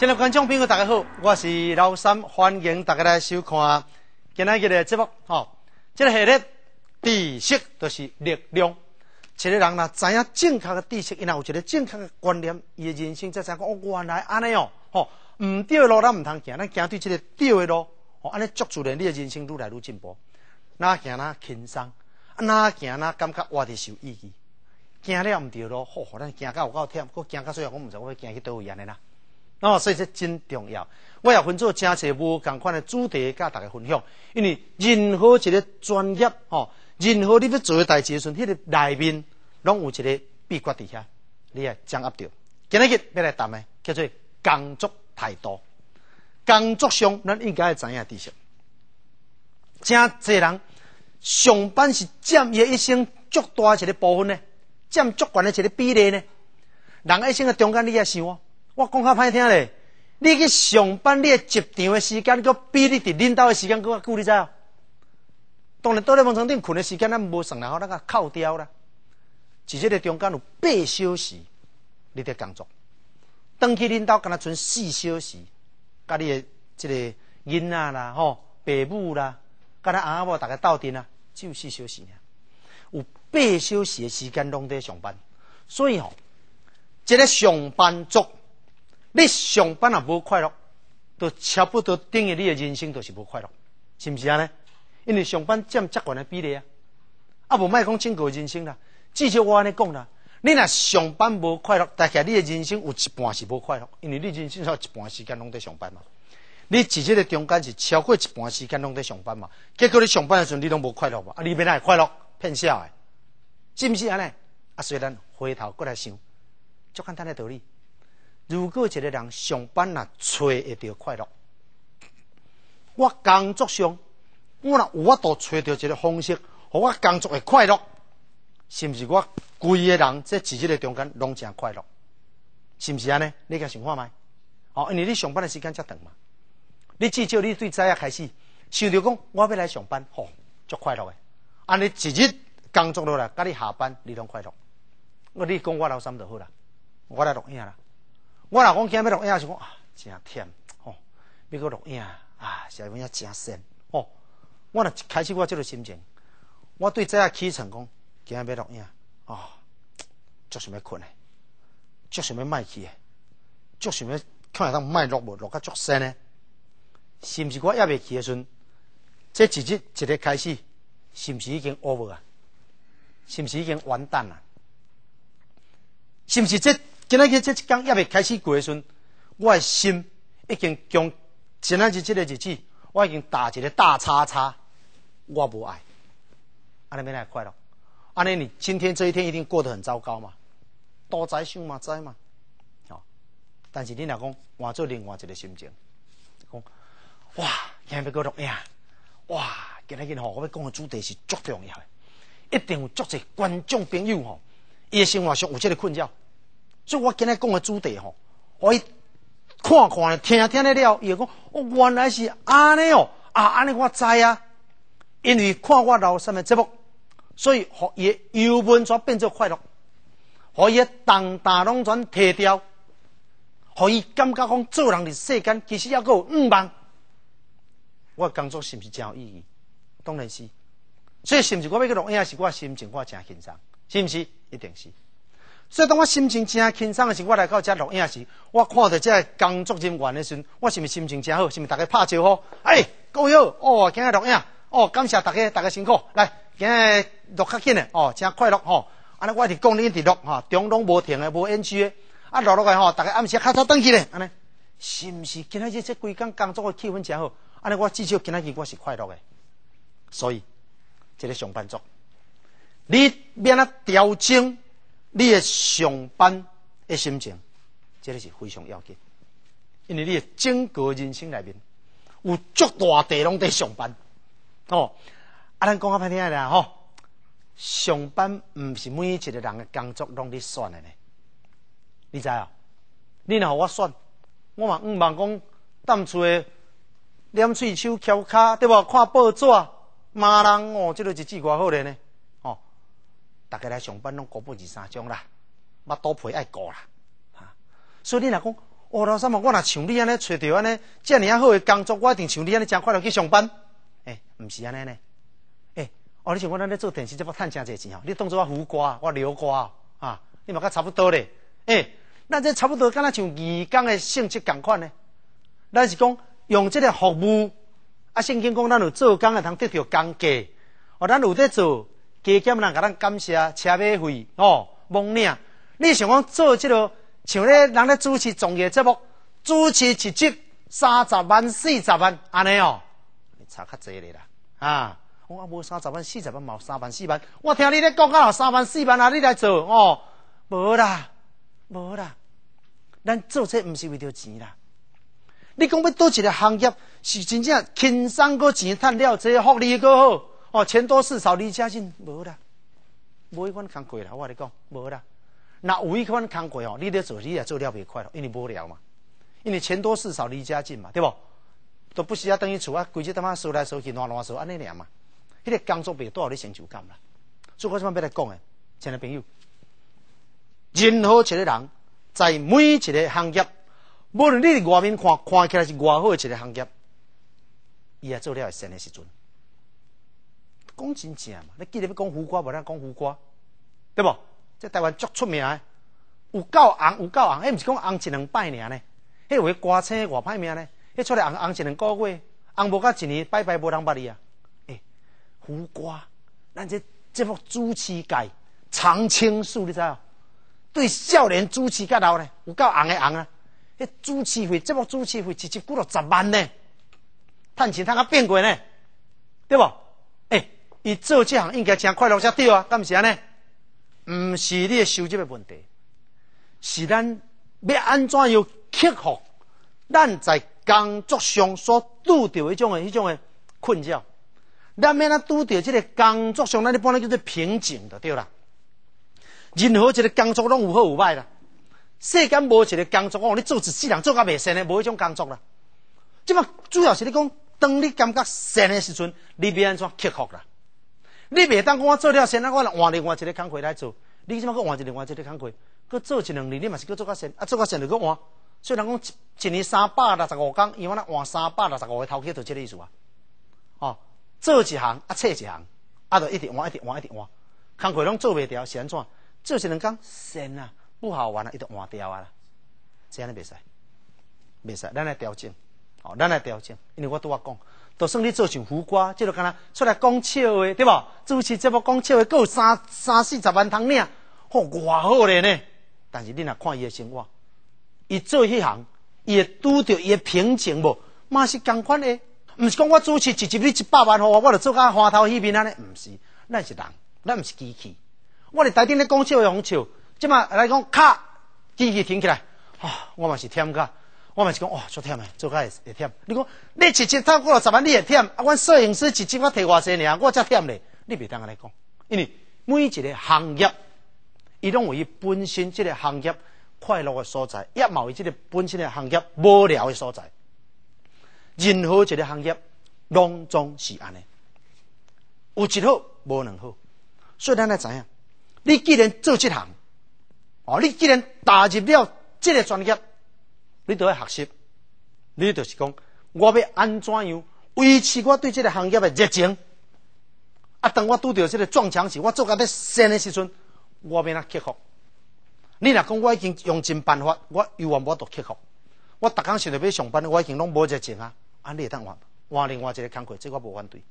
亲爱的观众朋友，大家好，我是老三，欢迎大家来收看今仔日的节目。这个系列知识就是力量。一个人若知影正确的知识，伊若有一个正确的观念，伊的人生才知讲原来安尼唔对的路咱唔通行，咱行对这个对的路，安尼足自然，你的人生愈来愈进步。哪行哪轻松，哪行哪感觉活得受意义。行了唔对路，咱行到有够忝，佫行到最后，我唔知我要行去倒位安尼啦。所以这真重要。我也分做真侪无同款的主题，甲大家分享。因为任何一个专业，任何你要做的代志时，迄个内面拢有一个秘诀伫遐，你也掌握到。今日要来谈的叫做工作态度。工作上，咱应该要知影知识。真侪人上班是占伊一生足大一个部分呢，占足悬的一个比例呢。人一生的中间，你也想我讲较歹听咧，你去上班，你的集场的时间，佮比你伫领导的时间佮久，你知啊？当然，倒咧床床顶困的时间，咱无算然后咱甲扣掉啦。伫这个中间有8小时，你伫工作。当去领导，敢若剩4小时，甲你的这个囡仔啦、爸母啦，甲咱阿某大家斗阵啊，只有4小时尔。有8小时的时间拢伫上班，所以一个上班族。你上班也无快乐，就差不多等于你的人生就是无快乐，是不是啊呢？因为上班占足悬的比例啊，无莫讲整个人生啦。至少我安尼讲啦，你若上班无快乐，大概你的人生有一半是无快乐，因为你人生有一半时间拢在上班嘛。你伫这个中间是超过一半时间拢在上班嘛，结果你上班的时候你拢无快乐嘛，你要哪会快乐？骗笑的，是不是安尼？所以咱回头过来想，足简单的道理。如果一个人上班若找会到快乐，我工作上我若有法度找到一个方式，互我工作会快乐，是不是我规个人在这个中间拢真快乐？是不是安尼？你甲想看觅？因为你上班的时间遮长嘛，你至少你对早仔开始想着讲我要来上班，足快乐的。安尼一日工作落来，甲你下班你拢快乐。你讲我老三就好啦，我来录影啦。我若讲今日要录影是讲真忝要搁录影下面也真闲我若开始我这个心情，我对早起床讲今日要录影足想要困的，足想要卖去的，足想要看下当卖录无录甲足闲的，是毋是我也未去的时阵，这一日一个开始，是毋是已经 over 啊？是毋是已经完蛋了？是毋是这？今仔日这一天也未开始过的时阵，我的心已经将今仔日这个日子，我已经打一个大叉叉，我无爱，安尼要来快乐？安尼你今天这一天一定过得很糟糕嘛？都知想嘛知嘛，但是你若讲换做另外一个心情，讲哇，今日要搁录影，哇，今仔日我要讲的主题是足重要的，一定有足侪观众朋友伊的生活上有这个困扰。所以我今日讲的主题我伊看看听听了，伊会讲原来是安尼安尼我知啊，因为看我老三的节目，所以互伊的油门全变做快乐，互伊的重担拢全摕掉，互伊感觉讲做人伫世间其实还佫有5万。我的工作是毋是真有意义？当然是。所以是毋是我要去录影是我心情我真轻松，是毋是？一定是。所以当我心情真轻松的时候，我来到这录影时，我看到这工作人员的时候，我是不是心情真好？是不是大家拍招呼？各位好，今日录影感谢大家辛苦，来今日录较紧的真快乐安尼我一直讲你一直录中拢无停的，无 NG 的录落来大家暗时较早转去咧，安尼是不是？今日这规工工作的气氛真好，安尼我至少今日我是快乐的。所以这个上班族，你免啊调整。你的上班的心情，这个是非常要紧，因为你的整个人生内面有足大地拢在上班咱讲较歹听的啦上班唔是每一个人的工作拢你选的呢，你知啊？你若互我选，我嘛毋茫讲踮厝的捻喙手翘骹，对无？看报纸骂人这个日子偌好咧呢大家来上班拢顾不2、3种啦，肚皮爱顾啦，所以你若讲老三嘛，我若像你安尼找着安尼遮尔好诶工作，我一定像你安尼真快乐去上班。毋是安尼呢。你像我咱咧做电视节目趁真侪钱吼，你当作我胡歌，我刘歌啊，你嘛甲差不多咧。咱这差不多，敢若像义工诶性质共款呢。咱是讲用这个服务，圣经讲咱有做工会通得到工价，咱有在做，加减人甲咱感谢车马费蒙领。你想讲做这个？像咧，人咧主持综艺节目，主持一集30万、40万，安尼差较济咧啦。我无30万、40万，嘛有3万、4万。我听你咧讲啊，3万、4万啊，你来做无啦。咱做这毋是为着钱啦。你讲要倒一个行业是真正轻松个钱赚了，这福利个好钱多事少离家近，无啦，无迄款工过啦。我跟你讲，无啦。那有一款工过你咧做，你也做了袂快乐，因为无聊嘛，因为钱多事少离家近嘛，对不？都不需要等于厝规日他妈收来收去，乱收安尼尔嘛。迄个工作袂带互你成就感啦。所以我即摆要来讲亲爱朋友，任何一个人在每一个行业，无论你伫外面看起来是偌好的一个行业，伊也做了会神的时阵，讲真正嘛。你既然要讲胡歌，无咱讲胡歌，对不？这台湾足出名的，有够红，迄毋是讲红一两摆尔呢，迄有个歌星偌歹命呢，迄出来红一两个月，红无甲一年，拜拜无人捌伊啊。胡歌，咱这节目主持界常青树，你知道？对少年主持甲老呢，有够红的红啊！迄主持费，节目主持费一集几落10万呢，趁钱趁甲变过呢，对不？伊做这行应该真快乐才对啊，敢毋是安尼？毋是你的收入的问题，是咱要安怎样克服咱在工作上所拄到迄种的困扰。咱要咱拄到这个工作上，咱一般叫做瓶颈的，对啦。任何一个工作拢有好有歹啦。世间无一个工作你做一世人做甲袂善的，无迄种工作啦。即嘛主要是你讲，当你感觉善的时阵，你要安怎克服啦？你袂当讲我做了善，我换另外一个工课来做。你即马搁换另外一个工课，搁做1、2年，你嘛是搁做较善，做较善就搁换。所以人讲一年365工，伊往换365个头壳，就这个意思啊。做一行切一行，就一直换。工课拢做袂掉，是安怎？做1、2工善啊，不好玩啊，伊就换掉啊啦。这样袂使，咱来调整。咱来调整，因为我拄仔讲。就算你做像胡歌，这就敢若出来讲笑话，对不？主持节目讲笑话，还有30-40万通领，偌好咧呢！但是你若看伊的生活，伊做迄行，伊会拄着伊的瓶颈无？嘛是同款的，毋是讲我主持一集你100万我就做甲花头迄面安尼，毋是，咱是人，咱毋是机器。我伫台顶咧讲笑话讲笑，即马来讲卡，机器停起来，我嘛是忝甲。我嘛是讲足忝诶，做甲会忝。你讲你一集透过10万，你会忝？阮摄影师一集我摕偌济尔，我才忝咧。你袂当安尼讲，因为每一个行业，伊拢有伊本身这个行业快乐的所在，也嘛有伊这个本身的行业无聊的所在。任何一个行业拢总是安尼，有一好无两好。所以咱来知影，你既然做这行，你既然踏入了这个专业。你都要学习，你就是讲，我要安怎样维持我对这个行业的热情？当我拄到这个撞墙时，我做甲咧善的时阵，我要哪克服？你若讲我已经用尽办法，我有完无度克服？我逐工想着要上班，我已经拢无热情啊！你会当换另外一个工课，这我无反对，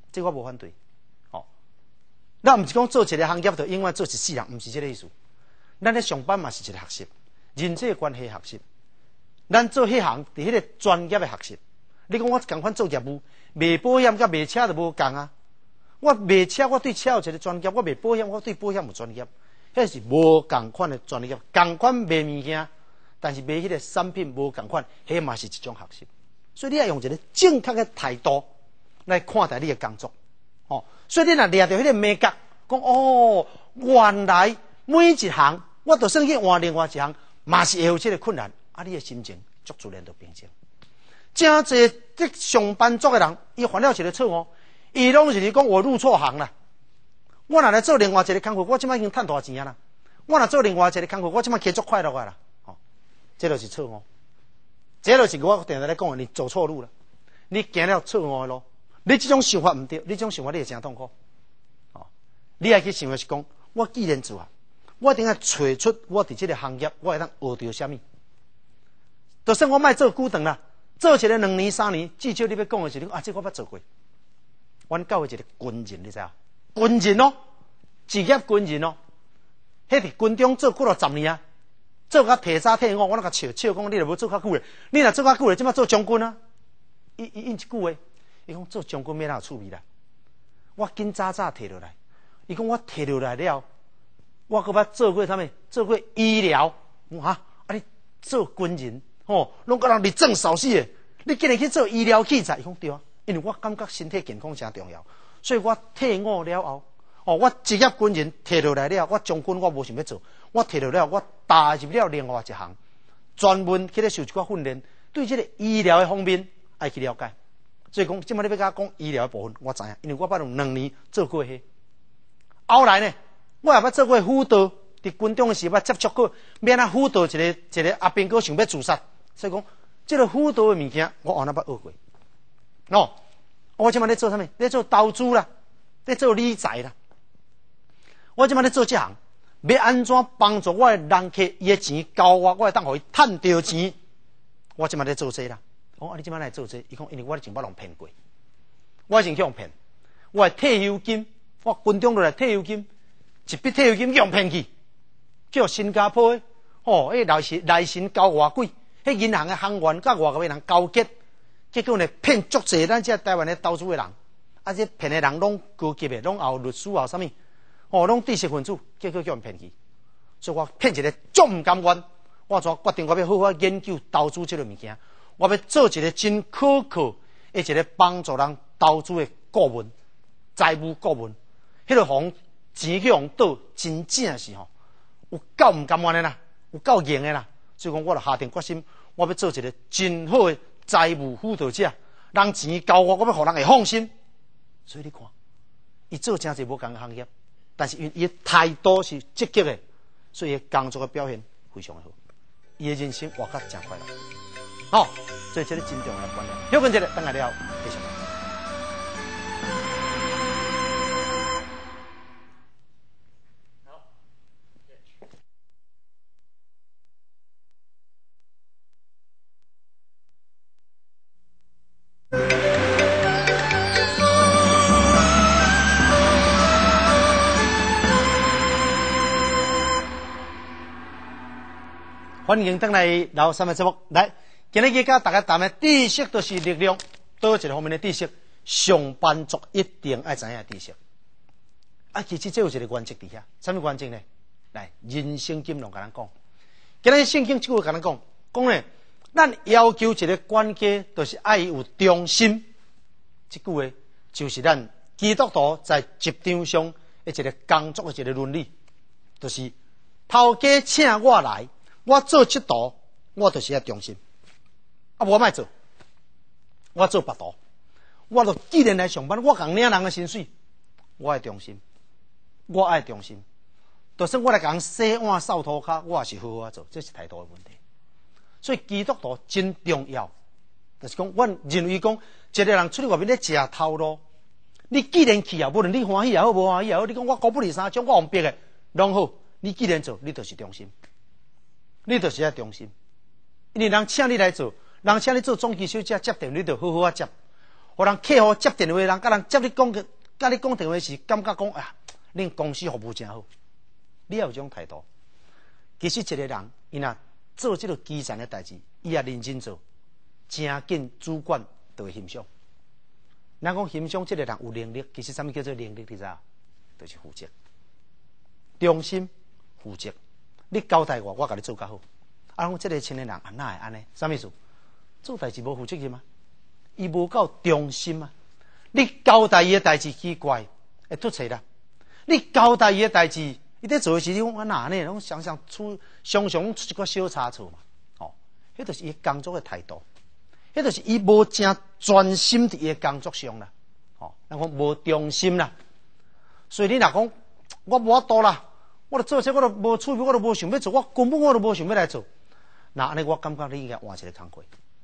咱毋是讲做一个行业就永远做一世人，毋是这个意思。咱咧上班嘛是一个学习，人际关系学习。咱做迄行，伫迄个专业的学习。你讲我共款做业务，卖保险甲卖车就无共啊。我卖车，我对车有一个专业；我卖保险，我对保险有专业。迄是无共款的专业，共款卖物件，但是卖迄个产品无共款，迄嘛是一种学习。所以你要用一个正确的态度来看待你的工作。所以你若掠到迄个美角，讲原来每一行，我就算去换另外一行，嘛是会有这个困难。你的心情足自然就平静。真侪这上班族的人，伊犯了一个错误，伊拢是讲我入错行了。我若来做另外一个工课，我即摆已经赚大钱啊啦。我若做另外一个工课，我即摆继续快乐啊啦。这就是错误。 这就是我定定咧讲的，你走错路了，你行了错误的路，你这种想法唔对，你这种想法你会真痛苦。哦，你爱去想的是讲，我既然做啊，我一定要找出我伫这个行业我会当学到什么。就算我卖做久长啦，做一个2年3年，至少你要讲的是，啊，这我捌做过。阮教的一个军人，你知影？军人哦，职业军人哦，迄伫军中做几落10年啊，做甲提早退伍，我那个笑讲，你若无做较久咧，你若做较久咧，即马做将军啊？伊一句话，伊讲做将军要哪有趣味啦？我紧早摕落来，伊讲我摕落来了，我搁捌做过啥物？做过医疗，啊，你做军人吼，拢甲人立正扫死的，你竟然去做医疗器材？伊讲对啊。因为我感觉身体健康真重要，所以我退伍了后，我职业军人摕落来了，我将军我无想要做，我摕落了，我踏入了另外一行，专门去咧受一寡训练，对这个医疗的方面爱去了解。所以讲，即摆你要甲我讲医疗的部分，我知影，因为我捌用2年做过迄。后来呢，我也捌做过辅导，伫军中的时捌接触过，免啊辅导一个阿兵哥想要自杀，所以讲，这个辅导的物件，我原来捌学过。哦，我即摆咧做啥物？咧做投资啦，咧做理财啦。我即摆咧做这行，要安怎帮助我的人客伊的钱交我，我会当互伊趁到钱。我即摆咧做这啦。你即摆来做这？伊讲，因为我前捌人骗过，我先去用骗。我的退休金，我军中落来退休金，一笔退休金用骗去，叫新加坡的，来神交偌贵，迄银行的行员甲外国的人交结。结果呢，骗足济咱这台湾的投资的人，这骗的人拢高级的，拢有律师有啥物，拢知识分子，结果叫人骗去。所以我骗一个足唔甘愿，我决定我要好好研究投资这个物件，我要做一个真可靠的一个帮助人投资的顾问、财务顾问。迄个行钱去用倒，真正是有够唔甘愿的啦，有够硬的啦。所以讲，我就下定决心，我要做一个真好的财务辅导者，人钱交我，我要互人会放心。所以你看，伊做真侪无共的行业，但是因为伊的态度是积极的，所以伊工作的表现非常的好，伊的人生活得真快乐。所以这个真重要的观念。休困一下，等下了继续。欢迎登来老三的节目。来，今日甲大家谈的知识都是力量，倒一个方面的知识，上班族一定爱知影知识。其实这有一个原则伫遐，什么原则呢？来，人生经常甲咱讲，今日圣经即句甲咱讲，呢，咱要求一个管家，就是爱有忠心。这句话就是咱基督徒在职场上的一个工作的一个伦理，就是头家请我来。我做这道，我就是要忠心。我莫做，我做别道。我就既然来上班，我共领人的薪水，我爱忠心，我爱忠心。就算我来共洗碗扫涂骹，我也是好好做，这是态度的问题。所以基督徒真重要，就是讲，我认为讲，一个人出去外面咧食头路，你既然去啊，无论你欢喜也好，无欢喜也好，你讲我高不离三种，我用逼的，拢好。你既然做，你就是忠心。你就是要忠心，因为人请你来做，人请你做总机小姐接电话，你就好好啊接。互人客户接电话，人甲人接你讲，甲你讲电话时，感觉讲恁公司服务真好，你要有这种态度。其实一个人，伊若做这个基层的代志，伊也认真做，真紧主管就会欣赏。人讲欣赏这个人有能力，其实什么叫做能力？你知道？就是负责、忠心、负责。你交代我甲你做较好。讲这个青年人哪会安尼？啥意思？做代志无负责任吗？伊无够忠心啊！你交代伊的代志奇怪，会突错啦。你交代伊的代志，伊在做的时，你讲哪呢？拢常常出一个小差错嘛。迄就是伊工作的态度，迄就是伊无正专心伫伊的工作上啦。人讲无忠心啦。所以你若讲我无法度啦。我做这我都无趣味，我都无想要做，我根本我都无想要来做。那安尼，我感觉你应该换一个工课。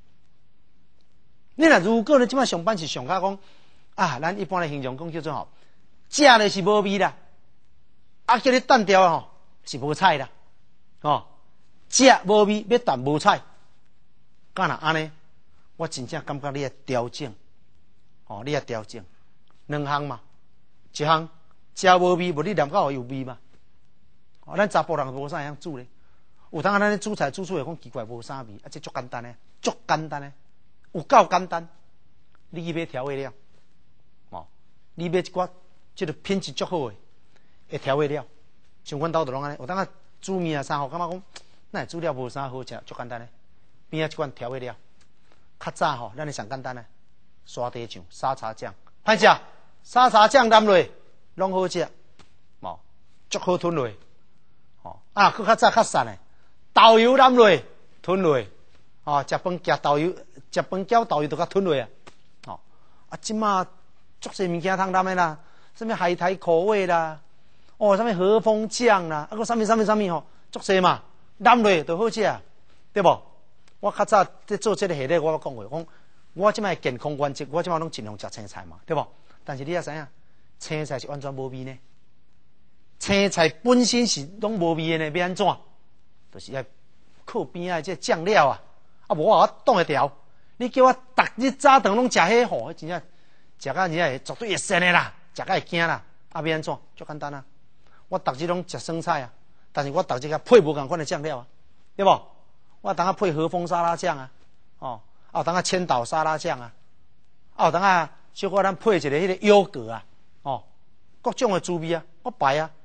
你若如果你即摆上班是上较讲啊，咱一般的形容讲叫做吼，食咧是无味啦，啊叫你单调吼是无菜啦，哦，食无味要淡无菜，干若安尼，我真正感觉你要调整，哦，你要调整两项嘛，一项食无味，无你念到有味嘛，哦，咱查甫人无啥会晓煮咧，有当咱煮菜煮出来讲奇怪无啥味，啊这足简单诶，足简单诶，有够简单，你去买调味料。你买一寡即个品质足好诶调味料，像阮兜就拢安尼。有当啊煮面啊啥吼，感觉讲那会煮了无啥好食，足简单诶。边啊即款调味料，较早吼，咱诶上简单诶，沙茶酱、沙茶酱，歹食，沙茶酱淋落拢好食，无足好吞落。哦，啊，佫较早较瘦诶，豆油淋落吞落，哦，食饭夹豆油，食饭搅豆油都较吞落啊。哦，啊，即马。足些物件通淋的啦，什么海苔口味啦，哦，什么和风酱啦，啊个什么吼，足些嘛，淋落就好食啊，对无？我较早在做这个系列，我讲过，讲我即摆健康原则，我即摆拢尽量食青菜嘛，对无？但是你也知影，青菜是完全无味呢，青菜本身是拢无味的呢，要安怎？就是要靠边仔这酱料啊，啊无我挡会调。你叫我逐日早顿拢食迄吼，真正。食甲真正绝对会神的啦，食甲会惊啦，啊要安怎？足简单啊！我逐日拢食生菜啊，但是我逐日甲配无共款的酱料啊，对无？我当下配和风沙拉酱啊，哦，啊有当下千岛沙拉酱啊，啊有当下小可咱配一个迄个优格啊，哦，各种的滋味啊，我摆啊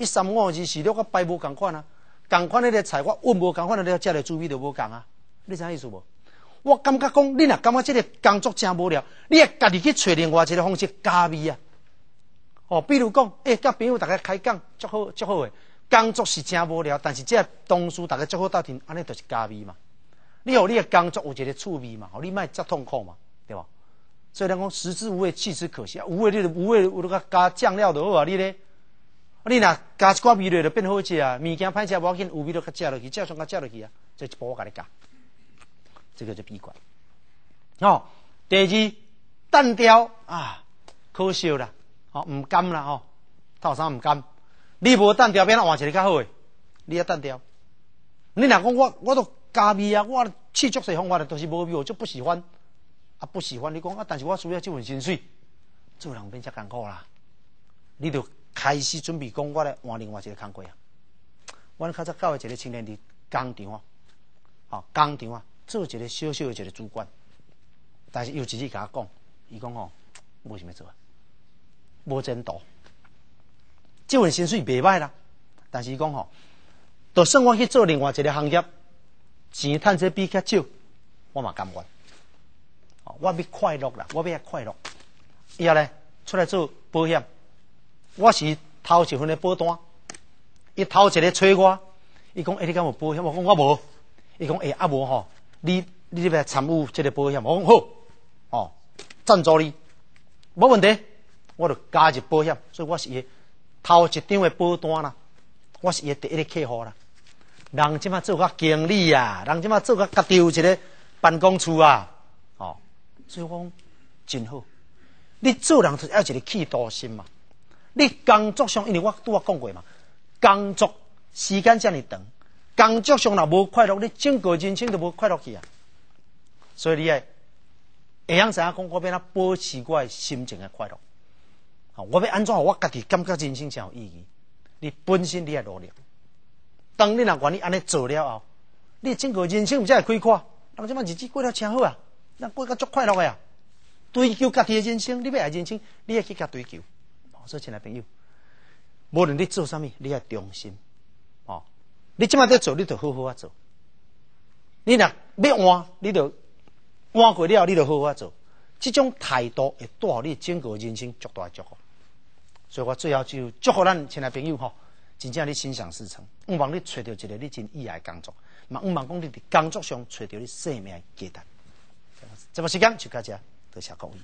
，13524我摆无共款啊，共款迄个菜我温无共款的了，食的滋味就无共啊，你知影意思无？我感觉讲，你若感觉这个工作真无聊，你会家己去找另外一个方式加味啊。哦，比如讲，甲朋友大家开讲，足好足好诶。工作是真无聊，但是这同事大家足好斗阵，安尼就是加味嘛。你互你诶工作有一个趣味嘛，互你莫遮痛苦嘛，对吧？所以咱讲食之无味，弃之可惜。有味你就有味，有得加酱料就好啊。你咧，你若加一寡味落就变好食啊。物件歹食无要紧，有味就较食落去，照上较食落去啊。这一步我甲你教。这个就闭关。哦，第二单调啊，可惜啦，哦，唔甘啦，哦，套衫唔甘，你无单调，变哪换一个较好诶？你要单调。你若讲我都加味啊，我试足些方法都是无味，我就不喜欢，啊不喜欢。你讲啊，但是我需要这份薪水，做人变遮艰苦啦。你就开始准备讲我来换另外一个工作啊。阮较早教的一个青年伫工厂啊，哦，工厂啊。做一个小小的一个主管，但是有一日甲我讲，伊讲吼，无想要做，无前途。这份薪水袂歹啦，但是伊讲吼，就算我去做另外一个行业，钱趁这比较少，我嘛甘愿。哦，我要快乐啦，我要快乐。以后咧出来做保险，我是头一份的保单，伊头一个催我，伊讲你敢有保险？我讲我无。伊讲啊无吼。你要参与这个保险，我讲好，哦，赞助你，没问题，我就加入保险，所以我是伊头一张的保单啦，我是伊第一个客户啦。人即马做甲经理啊，人即马做甲家己有一个办公处啊，哦，所以我讲真好。你做人要一个企图心嘛，你工作上，因为我讲过嘛，工作时间这么长。工作上若无快乐，你整个人生都无快乐去啊！所以你会晓知影讲，我要哪保持我的心情的快乐。我要安怎？我家己感觉人生才有意义。你本身你要努力。当你若愿意安尼做了后，你整个人生才会开阔。人即摆日子过了真好啊，咱过甲足快乐的啊！追求家己的人生，你要爱人生，你要去甲追求。所以，亲爱朋友，无论你做啥物，你要忠心。哦。你即摆在做，你就好好啊做。你若要换，你就换过了，你就好好啊做。这种态度会带予你整个人生足大的祝福。所以我最后就祝福咱亲爱朋友吼，真正你心想事成。毋望你找到一个你真意爱的工作，嘛毋望讲你伫工作上找到你生命的价值。这么时间就到这，多谢各位。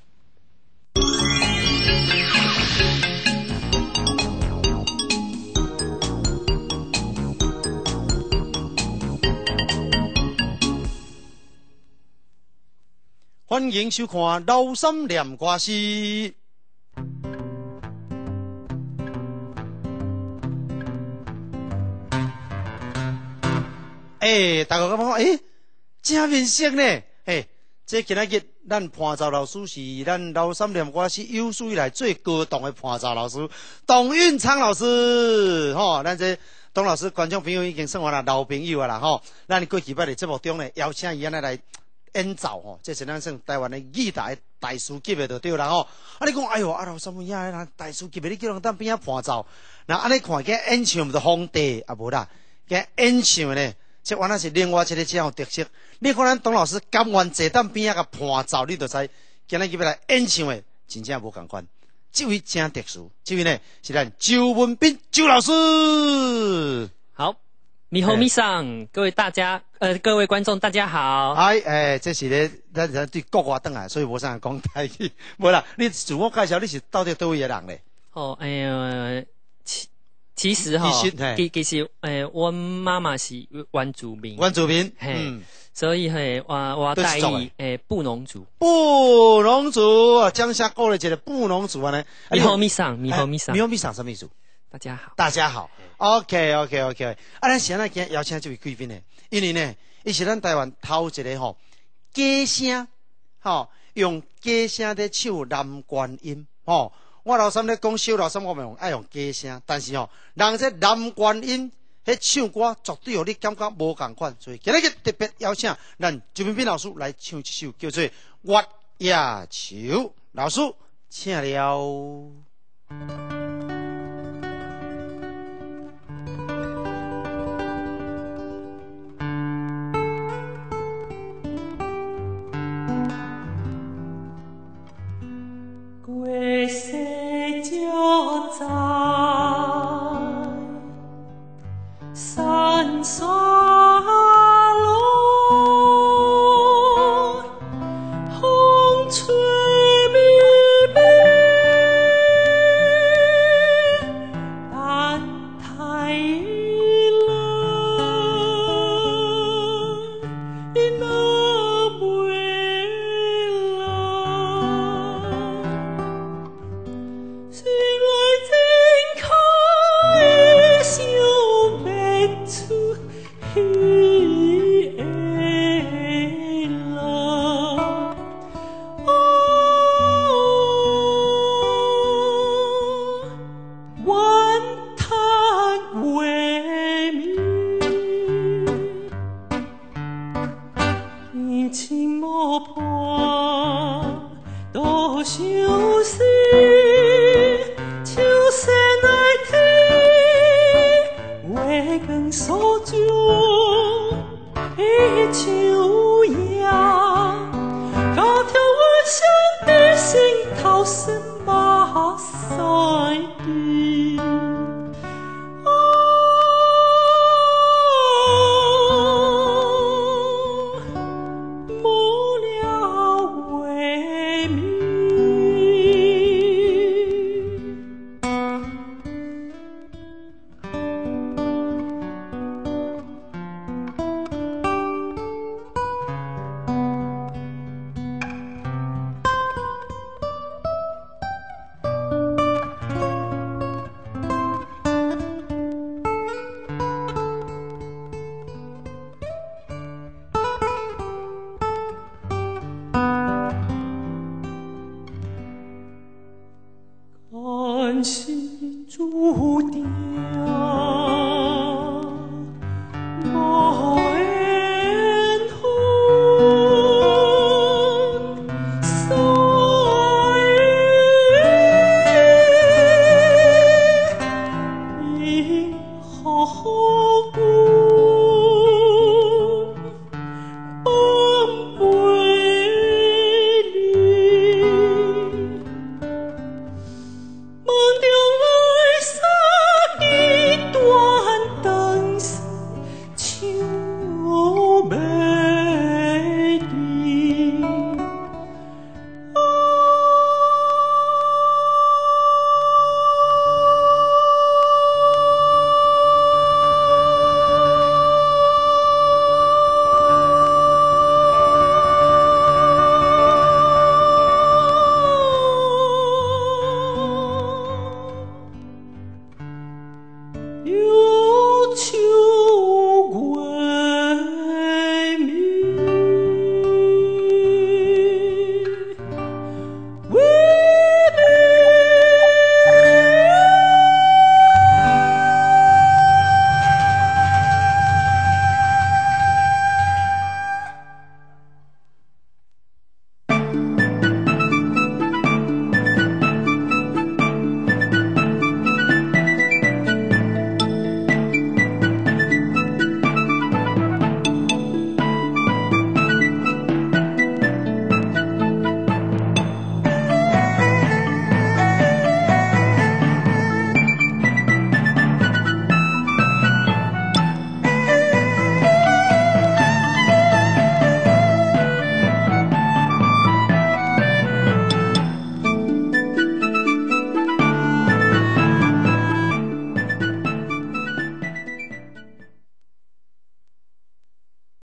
欢迎收看《老三念歌诗》。大家感觉真面熟呢。这今仔日咱伴奏老师是咱老三念歌诗有史以来最高档的伴奏老师，董运昌老师。咱这董老师观众朋友已经算我啦老朋友啊啦咱过去捌伫节目中呢邀请伊安尼来演奏这是咱算台湾的艺大师级的就对啦你讲哎呦老三兄呀，大师级的你叫人当边伴奏，那安尼看见演唱毋是皇帝啊无啦，见演唱呢。这原来是另外一个这样特色。你看咱董老师甘愿坐当边个伴奏，你就知今日要来演唱的真正无共款。这位真特殊，这位呢是咱周文彬周老师。 好，咪吼咪上，各位观众大家好。 这是咧咱对国外转来，所以无啥讲台语。无啦，你自我介绍，你是到底倒位的人咧？ 其实我妈妈是原住民，所以我带布农族， 江夏过了一个布农族呢。 咪吼咪上什么意思？ 大家好。 OK。咱现在今邀请这位贵宾呢，因为呢，伊是咱台湾头一个假声，用假声在唱男高音，我老三咧讲小老三，我咪爱用假声，但是人这男高音迄唱歌绝对让你感觉无共款，所以今日特别邀请咱周文彬老师来唱一首叫做《月夜愁》，老师请了。 归谁就在山沙路，风吹密密，但太冷，那袂冷。心爱真可以想不出彼个人，怨叹为民，天情无伴，多相思。秋色来天，月光诉尽的秋夜，高挑我想的心头是马赛的。看是注定。